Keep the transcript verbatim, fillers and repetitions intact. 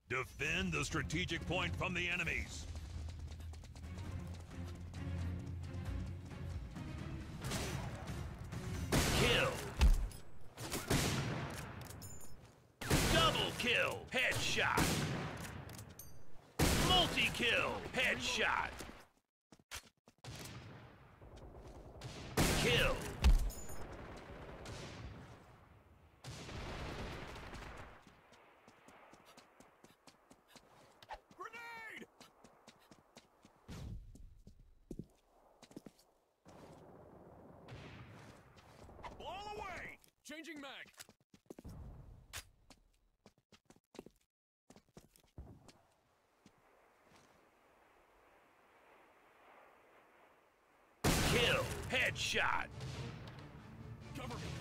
Defend the strategic point from the enemies. Kill. Double kill. Headshot. Multi-kill. Headshot. Kill. Grenade! Ball away! Changing mag. Kill. Headshot. Cover me.